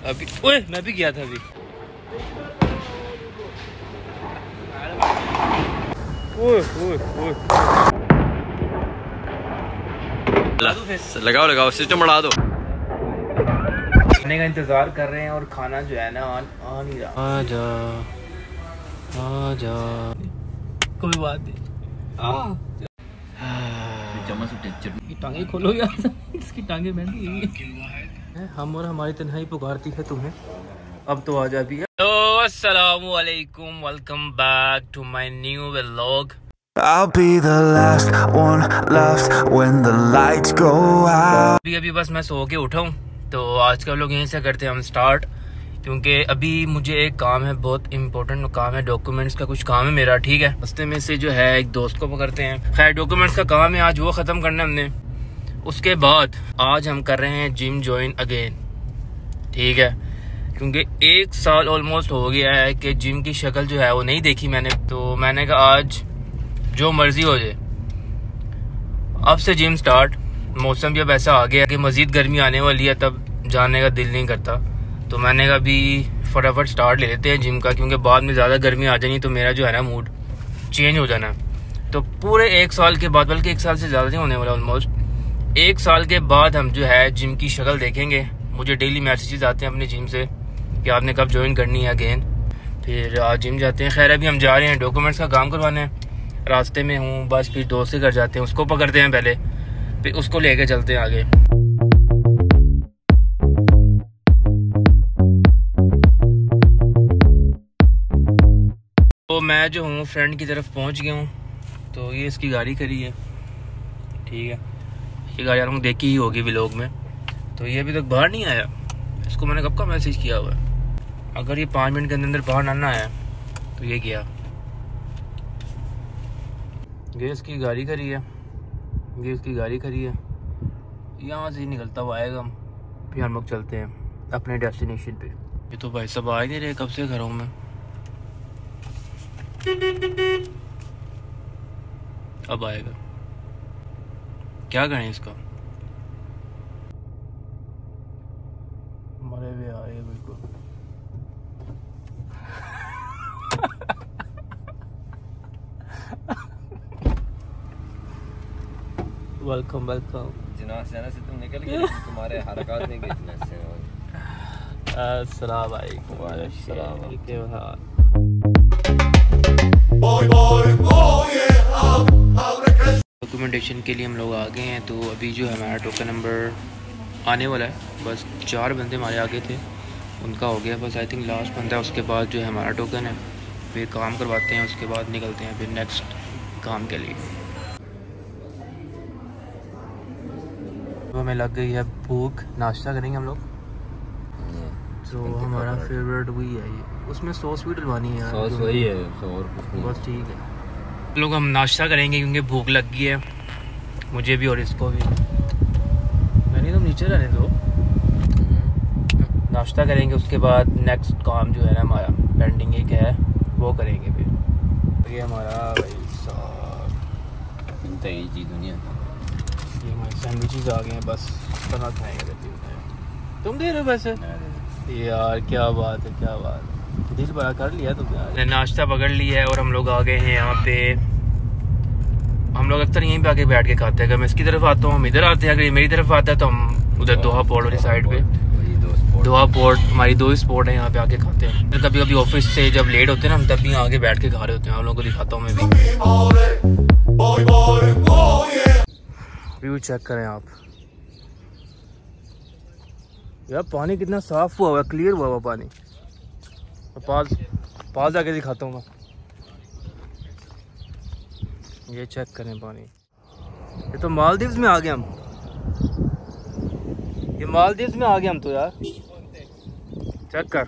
अभी ओए मैं भी गया था अभी। ओए ओए ओए लगाओ लगाओ सिस्टम बढ़ा दो। खाने का इंतजार कर रहे हैं और खाना जो है ना आ नहीं रहा। आजा आजा कोई बात नहीं। टांगे खोलो यार इसकी टांगे बैंड है। हम और हमारी तन्हाई पुकारती है तुम्हें। अब तो आजा भी। अस्सलामु अलैकुम, welcome back to my new vlog. I'll be the last one left when the lights go out. अभी बस मैं सो के उठा हूँ, तो आज का लोग यहीं से करते हैं हम स्टार्ट, क्योंकि अभी मुझे एक काम है, बहुत इम्पोर्टेंट काम है, डॉक्यूमेंट्स का कुछ काम है मेरा। ठीक है, रास्ते में से जो है एक दोस्त को पकड़ते हैं। खैर डॉक्यूमेंट्स का काम है, आज वो ख़त्म करना है हमने। उसके बाद आज हम कर रहे हैं जिम ज्वाइन अगेन। ठीक है, क्योंकि 1 साल ऑलमोस्ट हो गया है कि जिम की शक्ल जो है वो नहीं देखी मैंने। तो मैंने कहा आज जो मर्जी हो जाए, अब से जिम स्टार्ट। मौसम भी अब ऐसा आ गया कि मज़ीद गर्मी आने वाली है, तब जाने का दिल नहीं करता। तो मैंने कहा अभी फटाफट स्टार्ट ले लेते हैं जिम का, क्योंकि बाद में ज़्यादा गर्मी आ जानी तो मेरा जो है ना मूड चेंज हो जाना। तो पूरे 1 साल के बाद, बल्कि 1 साल से ज़्यादा नहीं होने वाला, ऑलमोस्ट 1 साल के बाद हम जो है जिम की शक्ल देखेंगे। मुझे डेली मैसेजेस आते हैं अपने जिम से कि आपने कब ज्वाइन करनी है अगेन। फिर आज जिम जाते हैं। खैर अभी हम जा रहे हैं डॉक्यूमेंट्स का काम करवाने हैं। रास्ते में हूँ, बस फिर दोस्त से घर जाते हैं, उसको पकड़ते हैं पहले, फिर उसको लेके चलते हैं आगे। तो मैं जो हूँ फ्रेंड की तरफ पहुँच गया हूँ। तो ये इसकी गाड़ी खड़ी है। ठीक है, ये गाड़ी आपको देखी ही होगी व्लॉग में। तो ये अभी तक बाहर नहीं आया, इसको मैंने कब का मैसेज किया हुआ है। अगर ये 5 मिनट के अंदर बाहर ना आया तो ये गया। ये इसकी गाड़ी खड़ी है, ये इसकी गाड़ी खड़ी है। यहाँ से निकलता हुआ आएगा, फिर हम लोग चलते हैं अपने डेस्टिनेशन पे। ये तो भाई सब आ ही नहीं रहे कब से घरों में। अब आएगा, क्या करें इसका। मरे हुए आ रहे बिल्कुल। Welcome welcome. जिना से तुम निकल गए, तुम्हारे हरकत नहीं गई जिना से। अस्सलाम वालेकुम। डॉक्यूमेंटेशन के लिए हम लोग आ गए हैं। तो अभी जो है हमारा टोकन नंबर आने वाला है। बस 4 बंदे हमारे आगे थे, उनका हो गया बस। आई थिंक लास्ट बंदा है, उसके बाद जो है हमारा टोकन है। फिर काम करवाते हैं, उसके बाद निकलते हैं फिर नेक्स्ट काम के लिए। तो हमें लग गई है भूख, नाश्ता करेंगे हम लोग। तो हमारा फेवरेट वही है ये, उसमें सॉस भी डलवानी है। सॉस वही है, और बस ठीक है। लोग हम नाश्ता करेंगे क्योंकि भूख लग गई है मुझे भी और इसको भी। मैंने तो नीचे रहने दो, नाश्ता करेंगे, उसके बाद नेक्स्ट काम जो है ना हमारा पेंडिंग एक है वो करेंगे। फिर ये हमारा भाई साहब दुनिया, ये हमारे सैंडविचेस आ गए हैं, बस खाना खाएंगे। तुम दे रहे हो वैसे यार, क्या बात है, क्या बात है, दिल बड़ा कर लिया तुम यार। नाश्ता पकड़ लिया है और हम लोग आ गए हैं यहाँ पे। हम लोग अक्सर यहीं पे आके बैठ के खाते हैं। अगर मैं इसकी तरफ आता हूँ हम इधर आते हैं, अगर ये मेरी तरफ आता है तो हम उधर दोहा पोर्ट वाली साइड पे, दोहा पोर्ट हमारी 2 स्पॉट है, यहाँ पे आके खाते हैं। फिर कभी कभी ऑफिस से जब लेट होते हैं ना, हम तब भी आके बैठ के खा रहे होते हैं। हम लोगों को दिखाता हूँ मैं भी। व्यू चेक करें आप यार, पानी कितना साफ हुआ है, क्लियर हुआ हुआ पानी। पास जाके दिखाता हूँ मैं, ये चेक करें पानी। ये तो मालदीव्स में आ गए हम, ये मालदीव्स में आ गए हम तो यार। चेक कर,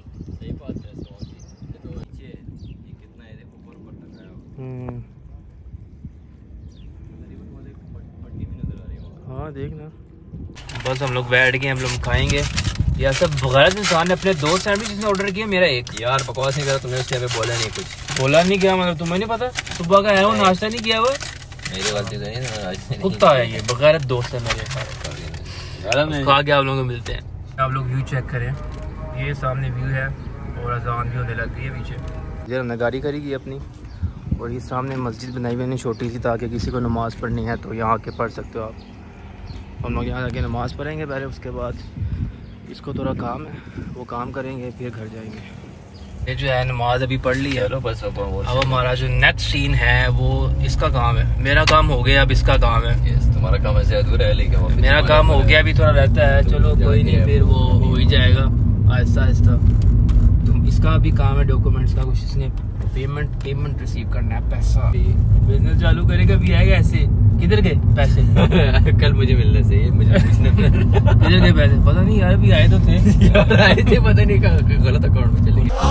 हाँ देखना। बस हम लोग बैठ गए, हम लोग खाएंगे। यार सब बगैर इंसान ने अपने 2 सैंडविच ऑर्डर किए, मेरा एक। यार बकवास नहीं करा तुमने, उसके पे बोला नहीं कुछ। बोला नहीं क्या मतलब, तुम्हें नहीं पता सुबह का है वो, नाश्ता नहीं किया हुआ। मेरी गलती तो नहीं, कुत्ता है ये, बगैर दोस्त है मेरे। खा के आप लोगों को मिलते हैं। आप लोग व्यू चेक करें, ये सामने व्यू है और अजान भी होने लग गई है पीछे। इधर हमने गाड़ी खड़ी की अपनी और ये सामने मस्जिद बनाई हुई है छोटी सी, ताकि किसी को नमाज़ पढ़नी है तो यहाँ आके पढ़ सकते हो आप। हम लोग यहाँ आके नमाज़ पढ़ेंगे पहले, उसके बाद इसको थोड़ा काम है वो काम करेंगे, फिर घर जाएंगे। ये जो है नमाज अभी पढ़ ली है, बस अब हमारा जो नेक्स्ट सीन है वो इसका काम है। मेरा काम हो गया, अब इसका काम है। तुम्हारा काम ऐसे अधूरा है, लेकिन मेरा काम हो गया, अभी थोड़ा रहता है। चलो कोई नहीं, फिर वो हो ही जाएगा आहिस्ता आहिस्ता। तो इसका भी काम है डॉक्यूमेंट्स का, कुछ इसने पेमेंट रिसीव करना है, पैसा। बिजनेस चालू करेगा भी आएगा ऐसे। किधर गए पैसे? कल मुझे मिलने से किधर गए पैसे? पता नहीं यार, अभी आए तो थे आए थे, पता नहीं गलत अकाउंट में चले गए।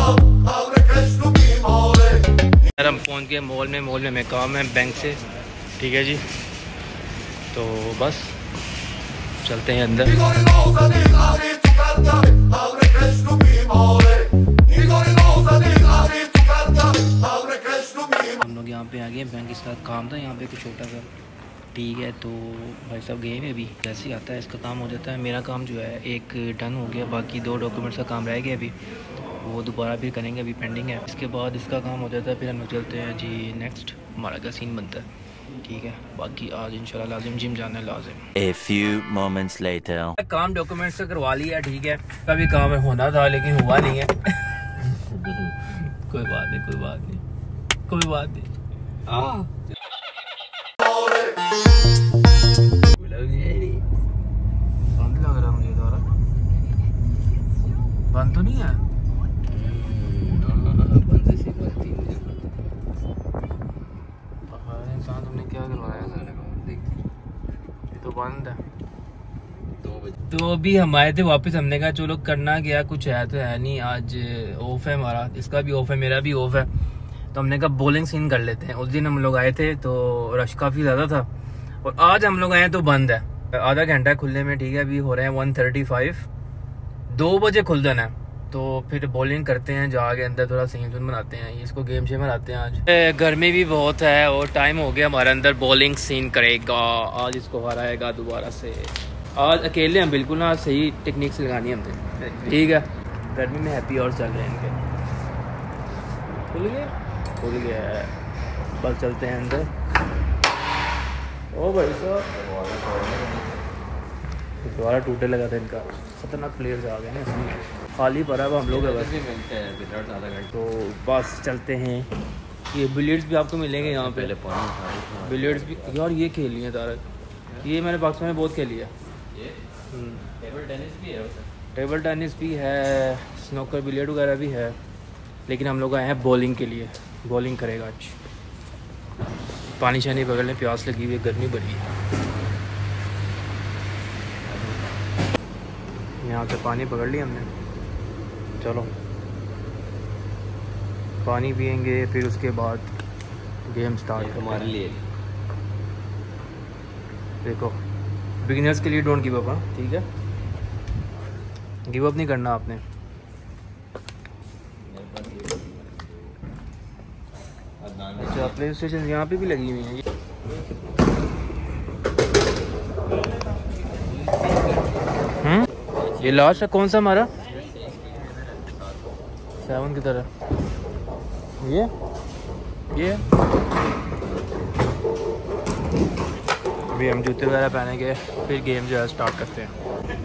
हम पहुंच गए मॉल में। मॉल में हमें काम है बैंक से, ठीक है जी। तो बस चलते हैं अंदर। हम लोग यहाँ पे आ गए, बैंक इसका काम था यहाँ पे कुछ छोटा सा, ठीक है। तो भाई साहब गए हैं अभी, जैसे ही आता है इसका काम हो जाता है। मेरा काम जो है एक डन हो गया, बाकी 2 डॉक्यूमेंट्स का काम रह गया अभी, वो दोबारा फिर करेंगे, अभी पेंडिंग है। इसके बाद इसका काम हो जाता है, फिर हम लोग चलते हैं जी नेक्स्ट हमारा क्या सीन बनता है, ठीक है। बाकी आज इंशाल्लाह लाजिम जिम जाना है, लाजिम। A few moments later. काम डॉक्यूमेंट्स से करवा लिया, ठीक है। कभी काम होना था लेकिन हुआ नहीं है। कोई बात नहीं, कोई बात नहीं, कोई बात नहीं। बंद लग रहा मुझे द्वारा, बंद तो नहीं है। इंसान तुमने क्या करवाया? तो बंद है। तो अभी हम आए थे वापस, हमने कहा चलो करना क्या, कुछ है तो है नहीं, आज ऑफ है हमारा, इसका भी ऑफ है, मेरा भी ऑफ है। तो हमने कहा बॉलिंग सीन कर लेते हैं। उस दिन हम लोग आए थे तो रश काफ़ी ज़्यादा था, और आज हम लोग आए तो बंद है। आधा घंटा खुलने में, ठीक है। अभी हो रहे हैं 1:35, 2 बजे खुल जाना है। तो फिर बॉलिंग करते हैं, जाके अंदर थोड़ा सीन बनाते हैं, इसको गेम शेम बनाते हैं। आज गर्मी भी बहुत है और टाइम हो गया हमारा, अंदर बॉलिंग सीन करेगा। आज इसको हराएगा दोबारा से। आज अकेले हैं बिल्कुल ना, सही टेक्निक से लगानी है हमने, ठीक है। गर्मी में हैप्पी और चल रहे हैं इनके। खुल गया है, बस चलते हैं अंदर। ओ भाई साहब दोबारा टूटे लगा था इनका, खतरनाक प्लेयर्स आ गए ना, खाली पड़ा हुआ हम लोग है बस। तो बस चलते हैं। ये बिलियर्ड्स भी आपको मिलेंगे यहाँ पे, बिलियर्ड्स भी यार ये खेली है तारक, ये मैंने पाकिस्तान में बहुत खेली है। टेबल टेनिस भी है, स्नूकर बिलियर्ड वगैरह भी है, लेकिन हम लोग आए हैं बॉलिंग के लिए। बॉलिंग करेगा आज। पानी शानी पकड़ लें, प्यास लगी हुई है, गर्मी बढ़ी है। यहाँ से पानी पकड़ लिया हमने, चलो पानी पियेंगे, फिर उसके बाद गेम स्टार्ट हमारे लिए। देखो बिगिनर्स के लिए डोंट गिव अप, हाँ ठीक है, गिव अप नहीं करना आपने। अच्छा प्ले स्टेशन यहाँ पे भी लगी हुई है। ये लास्ट है कौन सा हमारा? 7 की तरह ये अभी हम जूते वगैरह पहनेंगे, फिर गेम जो है स्टार्ट करते हैं।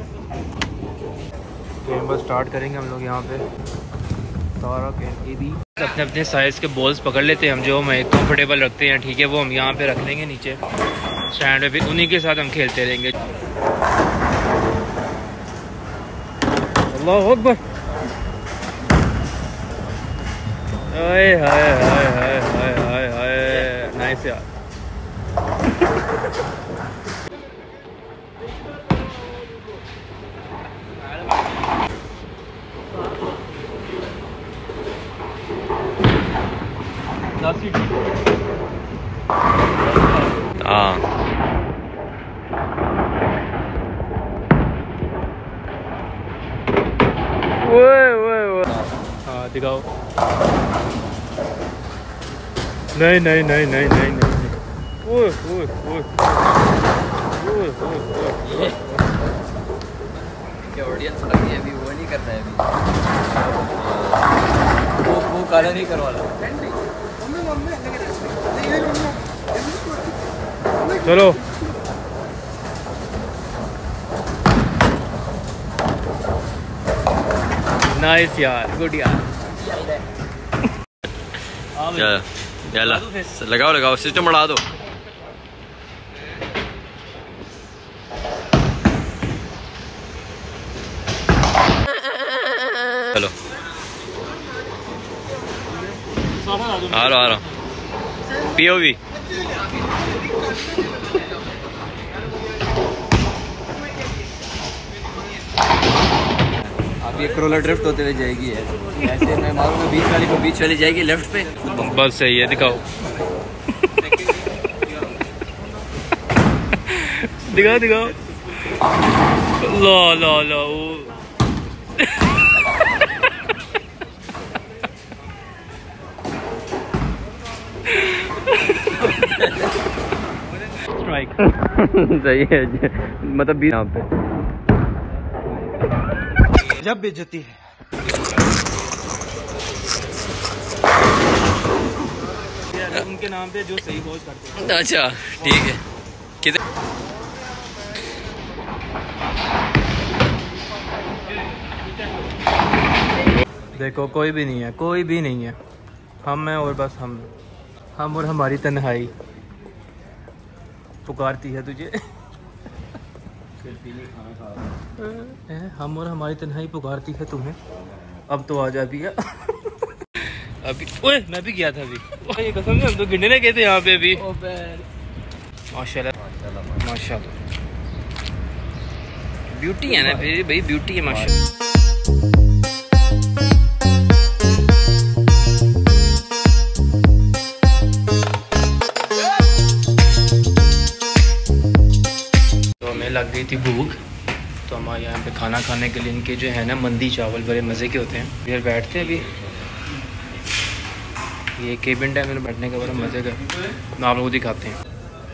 गेम बस स्टार्ट करेंगे हम लोग यहाँ पे। सारा के भी अपने अपने साइज़ के बॉल्स पकड़ लेते हैं हम, जो हमें कंफर्टेबल रखते हैं, ठीक है। वो हम यहाँ पे रख लेंगे नीचे स्टैंड पे, फिर उन्हीं के साथ हम खेलते रहेंगे। अल्लाहु अकबर, हाय हाय हाय हाय हाय हाय हाय, नाइस यार। हाँ दिखाओ। नहीं नहीं नहीं नहीं नहीं नहीं, ओए ओए ओए ओए ओए, ऑडियंस अभी वो नहीं करता है अभी। काला नहीं करवाना। चलो नाइस यार, गुड यार। लगाओ लगाओ, सिस्टम बढ़ा दो। चलो आ रहा POV। अब ये क्रोलर ड्रिफ्ट होते हुए जाएगी है, ऐसे मैं मारूंगा बीच वाली को, बीच वाली जाएगी लेफ्ट पे। बस सही है, दिखाओ दिखाओ दिखाओ। लो लो लो सही है मतलब भी यहाँ पे जब बेइज्जती है। उनके नाम पे जो सही खोज करते हैं। अच्छा ठीक है। किधर देखो कोई भी नहीं है, कोई भी नहीं है, हम हैं और बस हम और हमारी तन्हाई पुकारती है तुझे। हम और हमारी तन्हाई पुकारती है तुम्हें। अब तो आ जा भी अभी। ओए मैं भी गया था अभी, ये कसम से हम तो गिनने गए थे यहाँ पे अभी। माशाल्लाह माशाल्लाह, ब्यूटी है ना भाई, ब्यूटी है माशाल्लाह। लग गई थी भूख, तो हम यहाँ पे खाना खाने के लिए इनके जो है ना मंदी चावल बड़े मज़े के होते हैं। इधर बैठते हैं अभी, ये केबिन टाइम में बैठने का बड़ा मज़े का, आप लोग दिखाते हैं।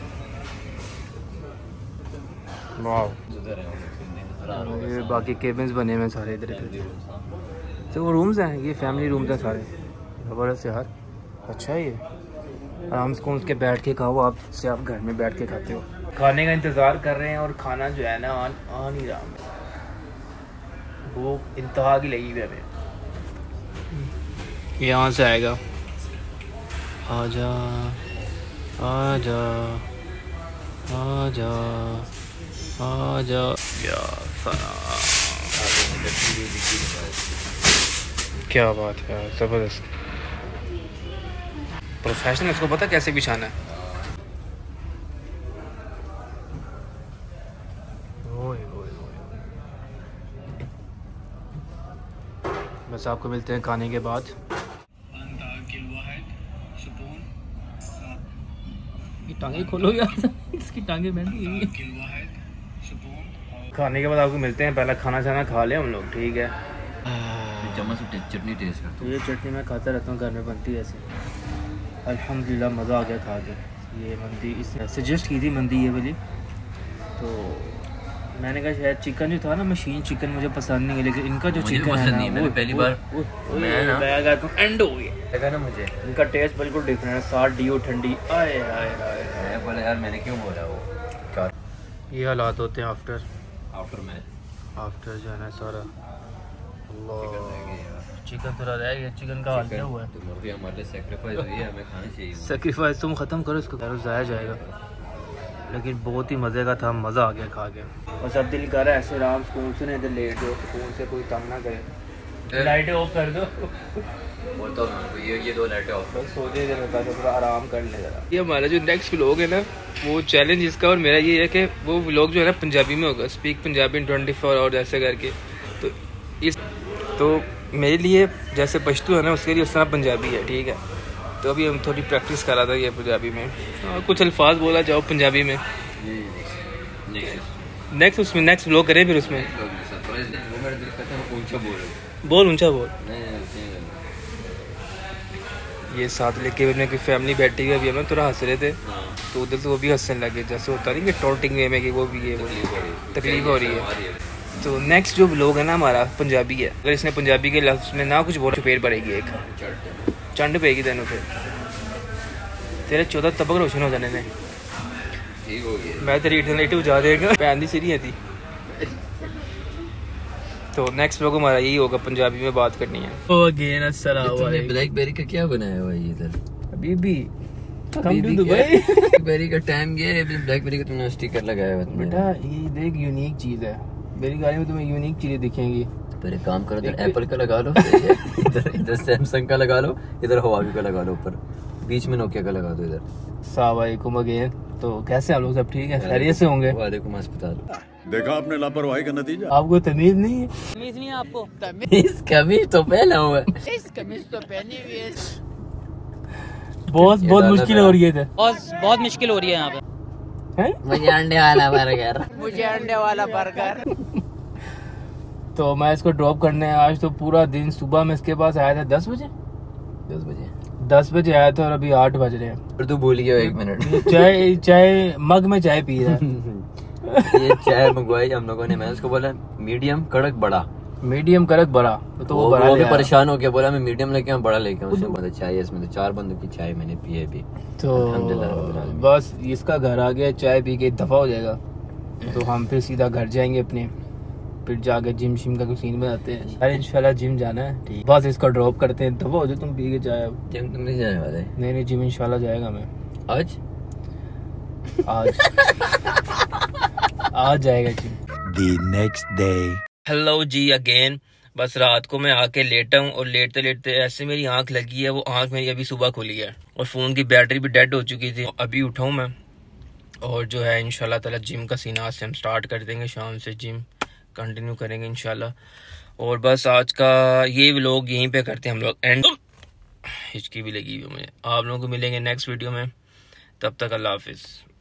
वाह, ये बाकी केबिन्स बने हुए हैं सारे इधर इधर, तो वो रूम्स हैं, ये फैमिली रूम्स हैं सारे। ज़बरदस्त यार, अच्छा है ये, आराम से कौन के बैठ के खाओ, आप से आप घर में बैठ के खाते हो। खाने का इंतज़ार कर रहे हैं और खाना जो है ना आ नहीं रहा, वो इंतहा की लगी हुई है हमें। यहाँ से आएगा, आजा आजा आजा आजा या क्या बात है, ज़बरदस्त प्रोफेशनल, उसको पता कैसे बिछाना है। बस आपको मिलते हैं खाने के बाद। टांगे खोलो यार, इसकी टांगे बैंडी हुई। खाने के बाद आपको मिलते हैं, पहला खाना छाना खा ले हम लोग, ठीक है। चम्मच से चटनी टेस्ट करता तो ये चटनी मैं खाता रहता हूँ, घर में बनती है ऐसे। अल्हम्दुलिल्लाह मज़ा आ गया खा के। ये मंदी इसने सजेस्ट की थी, मंदी ये वाली, तो मैंने कहा शायद चिकन जो था ना, मशीन चिकन मुझे पसंद नहीं है, लेकिन इनका जो चिकन है ना, मैंने पहली बार एंड हो गया ना मुझे, इनका टेस्ट बिल्कुल डिफरेंट है। साथ डीओ ठंडी, आए आए आए, बोला यार मैंने क्यों बोला वो क्या। ये हालात होते हैं आफ्टर मैच जो है ना सारा। चिकन थोड़ा रह गया, चिकन का हाल क्या हुआ है। तो मुर्गी हमारे लिए सेक्रीफाइस हुई है, हमें खाना चाहिए। सेक्रीफाइस तुम ख़त्म करो इसको, ज़ाया जाएगा, लेकिन बहुत ही मज़े का था, मज़ा आ गया खा के। और सब दिल कर रहा है ऐसे आराम सुकून से नहीं, इधर लेट हो, सुकून से, कोई तंग ना करे। लाइटें ऑफ कर दो, बोलता हूँ ये 2 लाइटें ऑफ, बस सोचे जरा थोड़ा आराम कर ले जरा। ये हमारा जो नेक्स्ट व्लॉग है ना, वो चैलेंज इसका और मेरा ये है कि वो व्लॉग जो है ना पंजाबी में होगा, स्पीक पंजाबी इन 24 आवर ऐसे करके। तो मेरे लिए जैसे पश्तो है ना, उसके लिए उस तरह पंजाबी है, ठीक है। तो अभी हम थोड़ी प्रैक्टिस कर रहा था ये पंजाबी में, कुछ अल्फाज बोला जाओ पंजाबी में। नेक्स्ट उसमें नेक्स्ट व्लॉग करें फिर उसमें। बोल ऊंचा बोल। ये साथ लेके अपने कोई फैमिली बैठी हुई, अभी हम थोड़ा हंस रहे थे, तो उधर से वो भी हंसने लगे, जैसे होता नहीं कि टॉन्टिंग वे में कि वो भी ये तकलीफ हो रही है। तो नेक्स्ट जो व्लॉग है ना हमारा पंजाबी है, अगर इसने पंजाबी के लफ्ज़ में ना कुछ बोला, चपेट पड़ेगी एक। चंड पेगी तेन फिर तेरे 14 तबक रोशन हो जाने ने। ठीक हो गया। मैं तेरी इटरनेटिव जा देगा पैन दी सीरी है थी। तो नेक्स्ट व्लॉग हमारा यही होगा, पंजाबी में बात करनी है। ओ अगेन अस्सलाम वालेकुम। ब्लैकबेरी का क्या बनाया हुआ है इधर? अभी कम टू दुबई। ब्लैकबेरी का टाइम गया है, ब्लैकबेरी का तुमने स्टिकर लगाया हुआ है। बेटा ये देख यूनिक चीज है, मेरी गाड़ी में तुम्हें यूनिक चीजें दिखेंगी। पर एक काम करो, इधर एप्पल का लगा लो, इधर सैमसंग का लगा लो, इधर हुआवी का लगा लो, ऊपर बीच में नोकिया का लगा दो इधर। अस्सलाम वालेकुम अगेन। तो कैसे आप लोग, सब ठीक है, खैरियत से होंगे? वालेकुम अस्सलाम। देखा आपने लापरवाही का नतीजा। आपको तमीज नहीं है? तमीज नहीं है आपको? इस कमीज तो पहना हुआ है। इस कमीज तो पहनी हुई है। बहुत मुश्किल हो रही है, बहुत मुश्किल हो रही है यहाँ पे। हैं? मुझे अंडे वाला बर्गर। मुझे अंडे वाला बर्गर। तो मैं इसको ड्रॉप करने आज तो पूरा दिन, सुबह में इसके पास आया था 10 बजे 10 बजे आया था और अभी 8 बज रहे हैं। फिर तू भूल गया 1 मिनट। चाय मग में चाय पी रहा है। ये चाय मंगवाई हम लोगों ने, मैंने उसको बोला मीडियम कड़क बड़ा, मीडियम कड़क बड़ा, तो वो बड़ा वो भी ले आया। परेशान हो गया, बोला मैं मीडियम लेके आऊं बड़ा लेके आऊं। उसने बोला चाय इसमें तो 4 बंदों की चाय मैंने पी है अभी। तो अल्हम्दुलिल्लाह रब्बिल आलमीन। बस इसका घर आ गया, चाय पी के दफा हो जाएगा। तो हम फिर सीधा घर जाएंगे अपने, फिर जाके जिम शिम का कुछ सीन में आते हैं। अरे इंशाल्लाह जिम जाना है, ठीक। बस इसका ड्रॉप करते हैं, दफा हो जाए तुम पी के चाय। अब जिम तुम नहीं जाने वाले? नहीं जिम इंशाल्लाह जाएगा मैं आज आज जाएगा gym. The next day. Hello ji again. बस रात को मैं आके लेटा हूँ और लेटते लेटते ऐसे मेरी आंख लगी है, वो आंख मेरी अभी सुबह खुली है और फोन की बैटरी भी डेड हो चुकी थी। अभी उठा हूँ मैं और जो है इंशाल्लाह ताला जिम का सीन आज से हम स्टार्ट कर देंगे, शाम से जिम कंटिन्यू करेंगे इंशाल्लाह। और बस आज का ये व्लॉग यहीं पे करते हैं हम लोग एंड। हिचकी भी लगी हुई मुझे। आप लोगों को मिलेंगे नेक्स्ट वीडियो में, तब तक अल्लाह हाफिज़।